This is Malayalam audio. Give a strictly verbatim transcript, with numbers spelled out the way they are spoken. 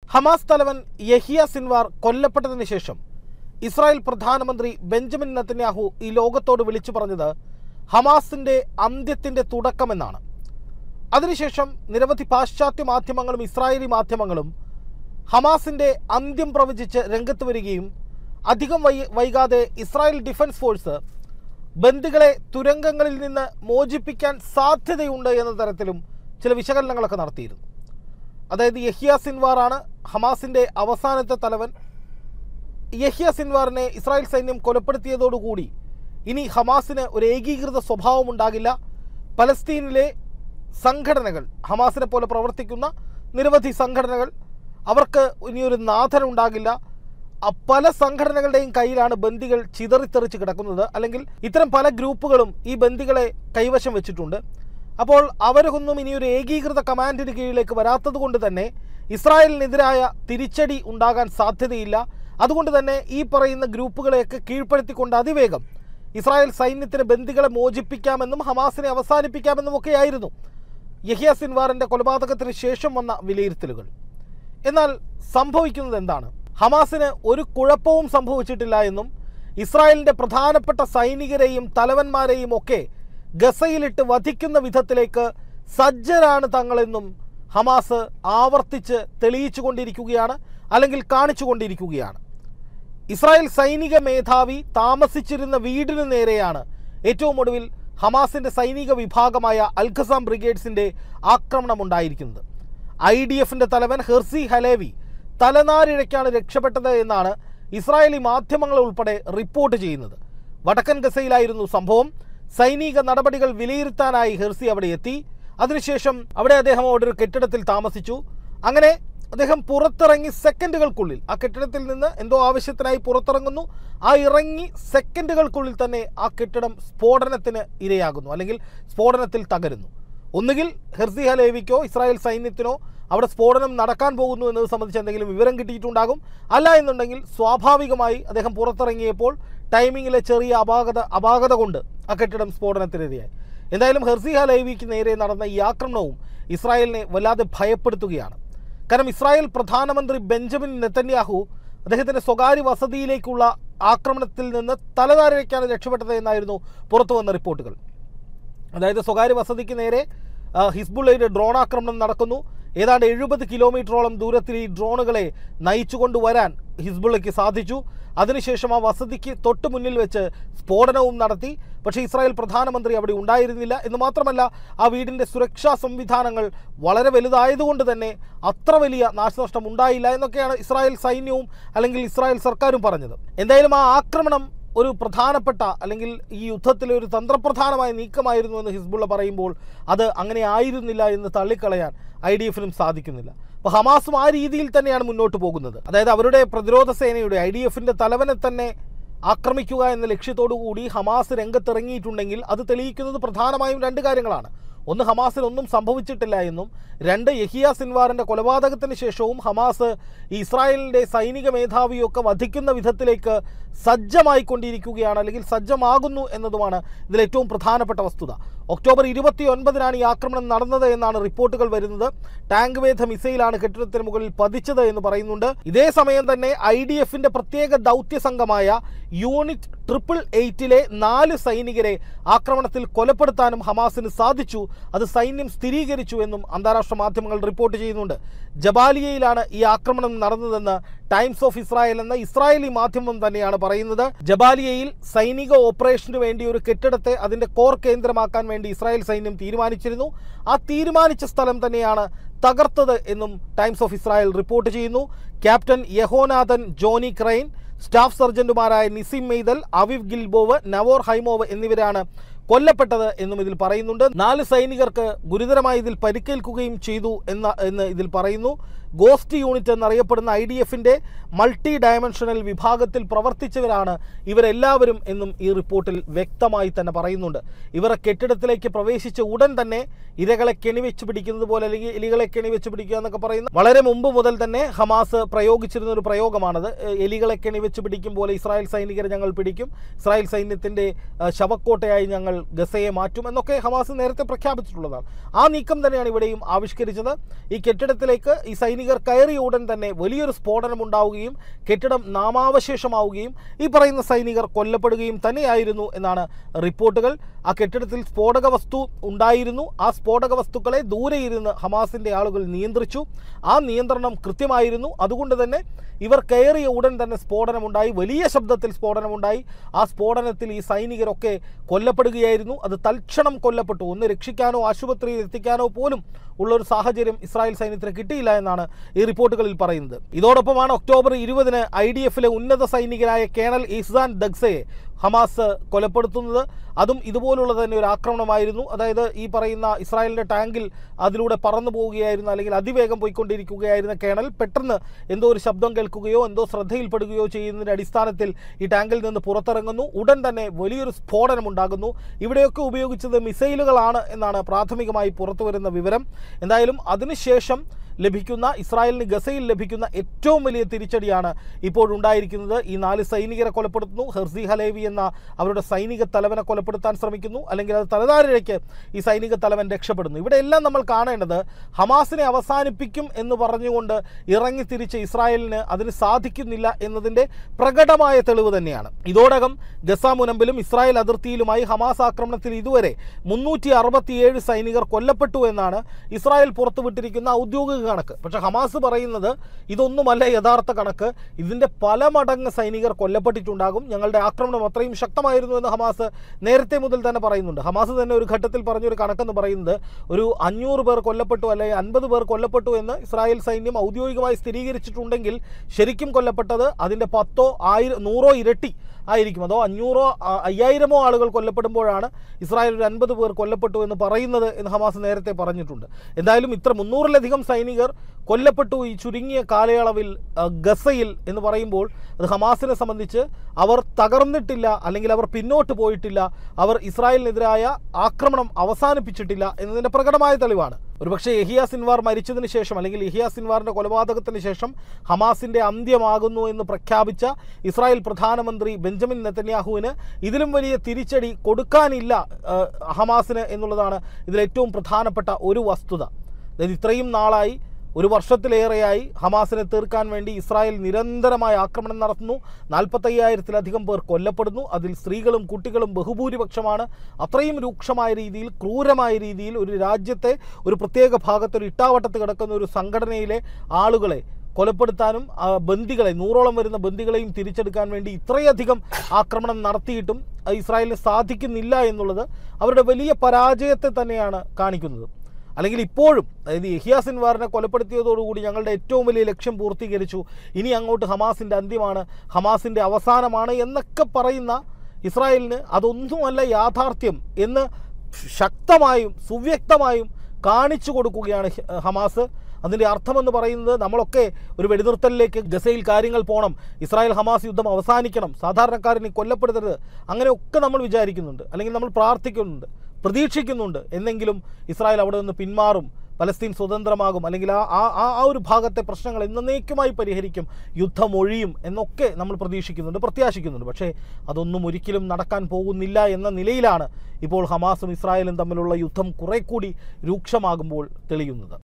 ഹമാസ് തലവൻ യഹിയ സിൻവാർ കൊല്ലപ്പെട്ടതിന് ശേഷം ഇസ്രായേൽ പ്രധാനമന്ത്രി ബെഞ്ചമിൻ നെതന്യാഹു ഈ ലോകത്തോട് വിളിച്ചു പറഞ്ഞത് ഹമാസിൻ്റെ അന്ത്യത്തിൻ്റെ തുടക്കമെന്നാണ്. അതിനുശേഷം നിരവധി പാശ്ചാത്യ മാധ്യമങ്ങളും ഇസ്രായേലി മാധ്യമങ്ങളും ഹമാസിൻ്റെ അന്ത്യം പ്രവചിച്ച് രംഗത്ത് വരികയും അധികം വൈ വൈകാതെ ഇസ്രായേൽ ഡിഫൻസ് ഫോഴ്സ് ബന്ദികളെ തുരങ്കങ്ങളിൽ നിന്ന് മോചിപ്പിക്കാൻ സാധ്യതയുണ്ട് എന്ന തരത്തിലും ചില വിശകലനങ്ങളൊക്കെ നടത്തിയിരുന്നു. അതായത് യഹിയ സിൻവാറാണ് ഹമാസിൻ്റെ അവസാനത്തെ തലവൻ. യഹിയ സിൻവാറിനെ ഇസ്രായേൽ സൈന്യം കൊലപ്പെടുത്തിയതോടുകൂടി ഇനി ഹമാസിന് ഒരു ഏകീകൃത സ്വഭാവം ഉണ്ടാകില്ല. പലസ്തീനിലെ സംഘടനകൾ, ഹമാസിനെ പോലെ പ്രവർത്തിക്കുന്ന നിരവധി സംഘടനകൾ, അവർക്ക് ഇനിയൊരു നാഥനുണ്ടാകില്ല. പല സംഘടനകളുടെയും കയ്യിലാണ് ബന്ദികൾ ചിതറിത്തെറിച്ച് കിടക്കുന്നത്. അല്ലെങ്കിൽ ഇത്തരം പല ഗ്രൂപ്പുകളും ഈ ബന്ദികളെ കൈവശം വെച്ചിട്ടുണ്ട്. അപ്പോൾ അവരൊന്നും ഇനിയൊരു ഏകീകൃത കമാൻഡിന് കീഴിലേക്ക് വരാത്തത് കൊണ്ട് തന്നെ ഇസ്രായേലിനെതിരായ തിരിച്ചടി ഉണ്ടാകാൻ സാധ്യതയില്ല. അതുകൊണ്ട് തന്നെ ഈ പറയുന്ന ഗ്രൂപ്പുകളെയൊക്കെ കീഴ്പ്പെടുത്തിക്കൊണ്ട് അതിവേഗം ഇസ്രായേൽ സൈന്യത്തിന് ബന്ദികളെ മോചിപ്പിക്കാമെന്നും ഹമാസിനെ അവസാനിപ്പിക്കാമെന്നും ഒക്കെയായിരുന്നു യഹിയ സിൻവാറിൻ്റെ കൊലപാതകത്തിന് ശേഷം വന്ന വിലയിരുത്തലുകൾ. എന്നാൽ സംഭവിക്കുന്നത് എന്താണ്? ഹമാസിന് ഒരു കുഴപ്പവും സംഭവിച്ചിട്ടില്ല എന്നും ഇസ്രായേലിൻ്റെ പ്രധാനപ്പെട്ട സൈനികരെയും തലവന്മാരെയും ഒക്കെ ഗസയിലിട്ട് വധിക്കുന്ന വിധത്തിലേക്ക് സജ്ജരാണ് തങ്ങളെന്നും ഹമാസ് ആവർത്തിച്ച് തെളിയിച്ചു കൊണ്ടിരിക്കുകയാണ്, അല്ലെങ്കിൽ കാണിച്ചു കൊണ്ടിരിക്കുകയാണ്. ഇസ്രായേൽ സൈനിക മേധാവി താമസിച്ചിരുന്ന വീടിനു നേരെയാണ് ഏറ്റവും ഒടുവിൽ ഹമാസിൻ്റെ സൈനിക വിഭാഗമായ അൽ-ഖസാം ബ്രിഗേഡ്സിൻ്റെ ആക്രമണമുണ്ടായിരിക്കുന്നത്. ഐ ഡി എഫിൻ്റെ തലവൻ ഹെർസി ഹലേവി തലനാരിഴയ്ക്കാണ് രക്ഷപ്പെട്ടത് എന്നാണ് ഇസ്രായേലി മാധ്യമങ്ങൾ ഉൾപ്പെടെ റിപ്പോർട്ട് ചെയ്യുന്നത്. വടക്കൻ ഗസയിലായിരുന്നു സംഭവം. സൈനിക നടപടികൾ വിലയിരുത്താനായി ഹെർസി അവിടെ എത്തി. അതിനുശേഷം അവിടെ അദ്ദേഹം അവിടെ ഒരു കെട്ടിടത്തിൽ താമസിച്ചു. അങ്ങനെ അദ്ദേഹം പുറത്തിറങ്ങി സെക്കൻഡുകൾക്കുള്ളിൽ ആ കെട്ടിടത്തിൽ നിന്ന് എന്തോ ആവശ്യത്തിനായി പുറത്തിറങ്ങുന്നു. ആ ഇറങ്ങി സെക്കൻഡുകൾക്കുള്ളിൽ തന്നെ ആ കെട്ടിടം സ്ഫോടനത്തിന് ഇരയാകുന്നു, അല്ലെങ്കിൽ സ്ഫോടനത്തിൽ തകരുന്നു. ഒന്നുകിൽ ഹെർസി ഹലേവിക്കോ ഇസ്രായേൽ സൈന്യത്തിനോ അവിടെ സ്ഫോടനം നടക്കാൻ പോകുന്നു എന്നത് സംബന്ധിച്ച് എന്തെങ്കിലും വിവരം കിട്ടിയിട്ടുണ്ടാകും. അല്ല എന്നുണ്ടെങ്കിൽ സ്വാഭാവികമായി അദ്ദേഹം പുറത്തിറങ്ങിയപ്പോൾ ടൈമിങ്ങിലെ ചെറിയ അപാകത അപാകത കൊണ്ട് ആ കെട്ടിടം സ്ഫോടനത്തിനിരയായി. എന്തായാലും ഹെർസി ഹലേവിക്ക് നേരെ നടന്ന ഈ ആക്രമണവും ഇസ്രായേലിനെ വല്ലാതെ ഭയപ്പെടുത്തുകയാണ്. കാരണം ഇസ്രായേൽ പ്രധാനമന്ത്രി ബെഞ്ചമിൻ നെതന്യാഹു അദ്ദേഹത്തിൻ്റെ സ്വകാര്യ വസതിയിലേക്കുള്ള ആക്രമണത്തിൽ നിന്ന് തലതാരിഴയ്ക്കാണ് രക്ഷപ്പെട്ടത് എന്നായിരുന്നു പുറത്തു വന്ന റിപ്പോർട്ടുകൾ. അതായത് സ്വകാര്യ വസതിക്ക് നേരെ ഹിസ്ബുള്ളയുടെ ഡ്രോൺ ആക്രമണം നടക്കുന്നു. ഏതാണ്ട് എഴുപത് കിലോമീറ്ററോളം ദൂരത്തിൽ ഈ ഡ്രോണുകളെ നയിച്ചു കൊണ്ടുവരാൻ ഹിസ്ബുള്ളയ്ക്ക് സാധിച്ചു. അതിനുശേഷം ആ വസതിക്ക് തൊട്ട് മുന്നിൽ വെച്ച് സ്ഫോടനവും നടത്തി. പക്ഷേ ഇസ്രായേൽ പ്രധാനമന്ത്രി അവിടെ ഉണ്ടായിരുന്നില്ല. എന്ന് മാത്രമല്ല, ആ വീടിൻ്റെ സുരക്ഷാ സംവിധാനങ്ങൾ വളരെ വലുതായതുകൊണ്ട് തന്നെ അത്ര വലിയ നാശനഷ്ടം ഉണ്ടായില്ല എന്നൊക്കെയാണ് ഇസ്രായേൽ സൈന്യവും അല്ലെങ്കിൽ ഇസ്രായേൽ സർക്കാരും പറഞ്ഞത്. എന്തായാലും ആ ആക്രമണം ഒരു പ്രധാനപ്പെട്ട, അല്ലെങ്കിൽ ഈ യുദ്ധത്തിലെ ഒരു തന്ത്രപ്രധാനമായ നീക്കമായിരുന്നു എന്ന് ഹിസ്ബുള്ള പറയുമ്പോൾ അത് അങ്ങനെ ആയിരുന്നില്ല എന്ന് തള്ളിക്കളയാൻ ഐ ഡി എഫിനും സാധിക്കുന്നില്ല. അപ്പോൾ ഹമാസും ആ രീതിയിൽ തന്നെയാണ് മുന്നോട്ട് പോകുന്നത്. അതായത് അവരുടെ പ്രതിരോധ സേനയുടെ ഐ ഡി എഫിൻ്റെ തലവനെ തന്നെ ആക്രമിക്കുക എന്ന ലക്ഷ്യത്തോടു കൂടി ഹമാസ് രംഗത്തിറങ്ങിയിട്ടുണ്ടെങ്കിൽ അത് തെളിയിക്കുന്നത് പ്രധാനമായും രണ്ട് കാര്യങ്ങളാണ്. ഒന്ന്, ഹമാസിന് ഒന്നും സംഭവിച്ചിട്ടില്ല എന്നും. രണ്ട്, യഹിയ സിൻവാറിൻ്റെ കൊലപാതകത്തിന് ശേഷവും ഹമാസ് ഈ ഇസ്രായേലിൻ്റെ സൈനിക മേധാവിയൊക്കെ വധിക്കുന്ന വിധത്തിലേക്ക് സജ്ജമായിക്കൊണ്ടിരിക്കുകയാണ്, അല്ലെങ്കിൽ സജ്ജമാകുന്നു എന്നതുമാണ് ഇതിൽ ഏറ്റവും പ്രധാനപ്പെട്ട വസ്തുത. ഒക്ടോബർ ഇരുപത്തി ഒൻപതിനാണ് ഈ ആക്രമണം നടന്നത് എന്നാണ് റിപ്പോർട്ടുകൾ വരുന്നത്. ടാങ്ക് വേധ മിസൈലാണ് കെട്ടിടത്തിന് മുകളിൽ പതിച്ചത് എന്ന് പറയുന്നുണ്ട്. ഇതേ സമയം തന്നെ ഐ ഡി എഫിൻ്റെ പ്രത്യേക ദൗത്യ സംഘമായ യൂണിറ്റ് ട്രിപ്പിൾ എയ്റ്റിലെ നാല് സൈനികരെ ആക്രമണത്തിൽ കൊലപ്പെടുത്താനും ഹമാസിന് സാധിച്ചു. അത് സൈന്യം സ്ഥിരീകരിച്ചു എന്നും അന്താരാഷ്ട്ര മാധ്യമങ്ങൾ റിപ്പോർട്ട് ചെയ്യുന്നുണ്ട്. ജബാലിയയിലാണ് ഈ ആക്രമണം നടന്നതെന്ന് ടൈംസ് ഓഫ് ഇസ്രായേൽ എന്ന ഇസ്രായേലി മാധ്യമം തന്നെയാണ് പറയുന്നത്. ജബാലിയയിൽ സൈനിക ഓപ്പറേഷന് വേണ്ടി ഒരു കെട്ടിടത്തെ അതിൻ്റെ കോർ കേന്ദ്രമാക്കാൻ വേണ്ടി ഇസ്രായേൽ സൈന്യം തീരുമാനിച്ചിരുന്നു. ആ തീരുമാനിച്ച സ്ഥലം തന്നെയാണ് തകർത്തത് എന്നും ടൈംസ് ഓഫ് ഇസ്രായേൽ റിപ്പോർട്ട് ചെയ്യുന്നു. Captain Yehonatan Jonny Krain, staff സർജന്റുമാരായ Nissim Meital, Aviv Gilboa, Navor Haimov എന്നിവരാണ് കൊല്ലപ്പെട്ടത് എന്നും ഇതിൽ പറയുന്നുണ്ട്. നാല് സൈനികർക്ക് ഗുരുതരമായി ഇതിൽ പരിക്കേൽക്കുകയും ചെയ്തു എന്ന എന്ന് ഇതിൽ പറയുന്നു. ഗോസ്റ്റ് യൂണിറ്റ് എന്നറിയപ്പെടുന്ന ഐ ഡി എഫിൻ്റെ മൾട്ടി ഡയമെൻഷണൽ വിഭാഗത്തിൽ പ്രവർത്തിച്ചവരാണ് ഇവരെല്ലാവരും എന്നും ഈ റിപ്പോർട്ടിൽ വ്യക്തമായി തന്നെ പറയുന്നുണ്ട്. ഇവർ കെട്ടിടത്തിലേക്ക് പ്രവേശിച്ച ഉടൻ തന്നെ ഇരകളെ കെണിവെച്ച് പിടിക്കുന്നത് പോലെ, അല്ലെങ്കിൽ എലികളെ കെണിവെച്ച് പിടിക്കുക എന്നൊക്കെ പറയുന്ന വളരെ മുമ്പ് മുതൽ തന്നെ ഹമാസ് പ്രയോഗിച്ചിരുന്ന ഒരു പ്രയോഗമാണത്. എലികളെ കെണിവെച്ച് പിടിക്കും പോലെ ഇസ്രായേൽ സൈനികരെ ഞങ്ങൾ പിടിക്കും, ഇസ്രായേൽ സൈന്യത്തിൻ്റെ ശവക്കോട്ടയായി ഞങ്ങൾ ഗസയെ മാറ്റും എന്നൊക്കെ ഹമാസ് നേരത്തെ പ്രഖ്യാപിച്ചിട്ടുള്ളതാണ്. ആ നീക്കം തന്നെയാണ് ഇവിടെയും ആവിഷ്കരിച്ചത്. ഈ കെട്ടിടത്തിലേക്ക് ഈ സൈനിക സൈനികർ കയറിയ ഉടൻ തന്നെ വലിയൊരു സ്ഫോടനമുണ്ടാവുകയും കെട്ടിടം നാമാവശേഷമാവുകയും ഈ പറയുന്ന സൈനികർ കൊല്ലപ്പെടുകയും തന്നെയായിരുന്നു എന്നാണ് റിപ്പോർട്ടുകൾ. ആ കെട്ടിടത്തിൽ സ്ഫോടക വസ്തു ഉണ്ടായിരുന്നു. ആ സ്ഫോടക വസ്തുക്കളെ ദൂരെ ഇരുന്ന് ഹമാസിൻ്റെ ആളുകൾ നിയന്ത്രിച്ചു. ആ നിയന്ത്രണം കൃത്യമായിരുന്നു. അതുകൊണ്ട് തന്നെ ഇവർ കയറിയ ഉടൻ തന്നെ സ്ഫോടനമുണ്ടായി, വലിയ ശബ്ദത്തിൽ സ്ഫോടനമുണ്ടായി. ആ സ്ഫോടനത്തിൽ ഈ സൈനികരൊക്കെ കൊല്ലപ്പെടുകയായിരുന്നു. അത് തൽക്ഷണം കൊല്ലപ്പെട്ടു. ഒന്ന് രക്ഷിക്കാനോ ആശുപത്രിയിൽ എത്തിക്കാനോ പോലും ഉള്ളൊരു സാഹചര്യം ഇസ്രായേൽ സൈന്യത്തിന് കിട്ടിയില്ല എന്നാണ് ഈ റിപ്പോർട്ടുകളിൽ പറയുന്നത്. ഇതോടൊപ്പമാണ് ഒക്ടോബർ ഇരുപതിന് ഐ ഡി എഫിലെ ഉന്നത സൈനികനായ കേണൽ ഇഹ്സാൻ ദഗ്സയെ ഹമാസ് കൊലപ്പെടുത്തുന്നത്. അതും ഇതുപോലുള്ള തന്നെ ഒരു ആക്രമണമായിരുന്നു. അതായത് ഈ പറയുന്ന ഇസ്രായേലിൻ്റെ ടാങ്കിൽ അതിലൂടെ പറന്നു പോവുകയായിരുന്നു, അല്ലെങ്കിൽ അതിവേഗം പോയിക്കൊണ്ടിരിക്കുകയായിരുന്ന കേണൽ പെട്ടെന്ന് എന്തോ ഒരു ശബ്ദം കേൾക്കുകയോ എന്തോ ശ്രദ്ധയിൽപ്പെടുകയോ ചെയ്യുന്നതിൻ്റെ അടിസ്ഥാനത്തിൽ ഈ ടാങ്കിൽ നിന്ന് പുറത്തിറങ്ങുന്നു. ഉടൻ തന്നെ വലിയൊരു സ്ഫോടനമുണ്ടാകുന്നു. ഇവിടെയൊക്കെ ഉപയോഗിച്ചത് മിസൈലുകളാണ് എന്നാണ് പ്രാഥമികമായി പുറത്തു വരുന്ന വിവരം. എന്തായാലും അതിനുശേഷം ലഭിക്കുന്ന ഇസ്രായേലിന് ഗസയിൽ ലഭിക്കുന്ന ഏറ്റവും വലിയ തിരിച്ചടിയാണ് ഇപ്പോഴുണ്ടായിരിക്കുന്നത്. ഈ നാല് സൈനികരെ കൊലപ്പെടുത്തുന്നു. ഹെർസി ഹലേവി എന്ന അവരുടെ സൈനിക തലവനെ കൊലപ്പെടുത്താൻ ശ്രമിക്കുന്നു, അല്ലെങ്കിൽ അത് തലതാരിഴയ്ക്ക് ഈ സൈനിക തലവൻ രക്ഷപ്പെടുന്നു. ഇവിടെ എല്ലാം നമ്മൾ കാണേണ്ടത് ഹമാസിനെ അവസാനിപ്പിക്കും എന്ന് പറഞ്ഞുകൊണ്ട് ഇറങ്ങി തിരിച്ച ഇസ്രായേലിന് അതിന് സാധിക്കുന്നില്ല എന്നതിൻ്റെ പ്രകടമായ തെളിവ് തന്നെയാണ്. ഇതോടകം ഗസ മുനമ്പിലും ഇസ്രായേൽ അതിർത്തിയിലുമായി ഹമാസ് ആക്രമണത്തിൽ ഇതുവരെ മുന്നൂറ്റി അറുപത്തിയേഴ് സൈനികർ കൊല്ലപ്പെട്ടു എന്നാണ് ഇസ്രായേൽ പുറത്തുവിട്ടിരിക്കുന്ന ഔദ്യോഗിക കണക്ക്. പക്ഷേ ഹമാസ് പറയുന്നത് ഇതൊന്നുമല്ല യഥാർത്ഥ കണക്ക്. ഇതിൻ്റെ പല മടങ്ങ് സൈനികർ കൊല്ലപ്പെട്ടിട്ടുണ്ടാകും. ഞങ്ങളുടെ ആക്രമണം അത്രയും ശക്തമായിരുന്നു എന്ന് ഹമാസ് നേരത്തെ മുതൽ തന്നെ പറയുന്നുണ്ട്. ഹമാസ് തന്നെ ഒരു ഘട്ടത്തിൽ പറഞ്ഞൊരു കണക്കെന്ന് പറയുന്നത് ഒരു അഞ്ഞൂറ് പേർ കൊല്ലപ്പെട്ടു, അല്ലെങ്കിൽ അൻപത് പേർ കൊല്ലപ്പെട്ടു എന്ന് ഇസ്രായേൽ സൈന്യം ഔദ്യോഗികമായി സ്ഥിരീകരിച്ചിട്ടുണ്ടെങ്കിൽ ശരിക്കും കൊല്ലപ്പെട്ടത് അതിൻ്റെ പത്തോ ആയിരം നൂറോ ഇരട്ടി ആയിരിക്കും. അതോ അഞ്ഞൂറോ അയ്യായിരമോ ആളുകൾ കൊല്ലപ്പെടുമ്പോഴാണ് ഇസ്രായേൽ ഒരു അൻപത് പേർ കൊല്ലപ്പെട്ടു എന്ന് പറയുന്നത് എന്ന് ഹമാസ് നേരത്തെ പറഞ്ഞിട്ടുണ്ട്. എന്തായാലും ഇത്ര മുന്നൂറിലധികം സൈനികർ കൊല്ലപ്പെട്ടു ഈ ചുരുങ്ങിയ കാലയളവിൽ ഗസയിൽ എന്ന് പറയുമ്പോൾ അത് ഹമാസിനെ സംബന്ധിച്ച് അവർ തകർന്നിട്ടില്ല, അല്ലെങ്കിൽ അവർ പിന്നോട്ട് പോയിട്ടില്ല, അവർ ഇസ്രായേലിനെതിരായ ആക്രമണം അവസാനിപ്പിച്ചിട്ടില്ല എന്നതിൻ്റെ പ്രകടമായ തെളിവാണ്. ഒരുപക്ഷെ യഹിയ സിൻവാർ മരിച്ചതിന് ശേഷം, അല്ലെങ്കിൽ യഹിയ സിൻവാറിൻ്റെ കൊലപാതകത്തിന് ശേഷം ഹമാസിൻ്റെ അന്ത്യമാകുന്നു എന്ന് പ്രഖ്യാപിച്ച ഇസ്രായേൽ പ്രധാനമന്ത്രി ബെഞ്ചമിൻ നെതന്യാഹുവിന് ഇതിലും വലിയ തിരിച്ചടി കൊടുക്കാനില്ല ഹമാസിന് എന്നുള്ളതാണ് ഇതിലേറ്റവും പ്രധാനപ്പെട്ട ഒരു വസ്തുത. അതായത് ഇത്രയും നാളായി, ഒരു വർഷത്തിലേറെയായി ഹമാസിനെ തീർക്കാൻ വേണ്ടി ഇസ്രായേൽ നിരന്തരമായ ആക്രമണം നടത്തുന്നു. നാൽപ്പത്തയ്യായിരത്തിലധികം പേർ കൊല്ലപ്പെടുന്നു. അതിൽ സ്ത്രീകളും കുട്ടികളും ബഹുഭൂരിപക്ഷമാണ്. അത്രയും രൂക്ഷമായ രീതിയിൽ, ക്രൂരമായ രീതിയിൽ ഒരു രാജ്യത്തെ ഒരു പ്രത്യേക ഭാഗത്തൊരു ഇട്ടാവട്ടത്ത് കിടക്കുന്ന ഒരു സംഘടനയിലെ ആളുകളെ കൊലപ്പെടുത്താനും ബന്ദികളെ, നൂറോളം വരുന്ന ബന്ദികളെയും തിരിച്ചെടുക്കാൻ വേണ്ടി ഇത്രയധികം ആക്രമണം നടത്തിയിട്ടും ഇസ്രായേലിന് സാധിക്കുന്നില്ല എന്നുള്ളത് അവരുടെ വലിയ പരാജയത്തെ തന്നെയാണ് കാണിക്കുന്നത്. അല്ലെങ്കിൽ ഇപ്പോഴും, അതായത് യഹിയ സിൻവാറിനെ കൊലപ്പെടുത്തിയതോടുകൂടി ഞങ്ങളുടെ ഏറ്റവും വലിയ ലക്ഷ്യം പൂർത്തീകരിച്ചു, ഇനി അങ്ങോട്ട് ഹമാസിൻ്റെ അന്ത്യമാണ്, ഹമാസിൻ്റെ അവസാനമാണ് എന്നൊക്കെ പറയുന്ന ഇസ്രായേലിന് അതൊന്നുമല്ല യാഥാർത്ഥ്യം എന്ന് ശക്തമായും സുവ്യക്തമായും കാണിച്ചു കൊടുക്കുകയാണ് ഹമാസ്. അതിൻ്റെ അർത്ഥമെന്ന് പറയുന്നത് നമ്മളൊക്കെ ഒരു വെടിനിർത്തലിലേക്ക്, ഗസയിൽ കാര്യങ്ങൾ പോകണം, ഇസ്രായേൽ ഹമാസ് യുദ്ധം അവസാനിക്കണം, സാധാരണക്കാരനെ കൊല്ലപ്പെടുത്തരുത്, അങ്ങനെയൊക്കെ നമ്മൾ വിചാരിക്കുന്നുണ്ട്, അല്ലെങ്കിൽ നമ്മൾ പ്രാർത്ഥിക്കുന്നുണ്ട്, പ്രതീക്ഷിക്കുന്നുണ്ട്. എന്നെങ്കിലും ഇസ്രായേൽ അവിടെ നിന്ന് പിന്മാറും, പലസ്തീൻ സ്വതന്ത്രമാകും, അല്ലെങ്കിൽ ആ ആ ആ ഒരു ഭാഗത്തെ പ്രശ്നങ്ങൾ എന്നേക്കുമായി പരിഹരിക്കും, യുദ്ധമൊഴിയും എന്നൊക്കെ നമ്മൾ പ്രതീക്ഷിക്കുന്നുണ്ട്, പ്രത്യാശിക്കുന്നുണ്ട്. പക്ഷേ അതൊന്നും ഒരിക്കലും നടക്കാൻ പോകുന്നില്ല എന്ന നിലയിലാണ് ഇപ്പോൾ ഹമാസും ഇസ്രായേലും തമ്മിലുള്ള യുദ്ധം കുറെ കൂടി രൂക്ഷമാകുമ്പോൾ തെളിയുന്നത്.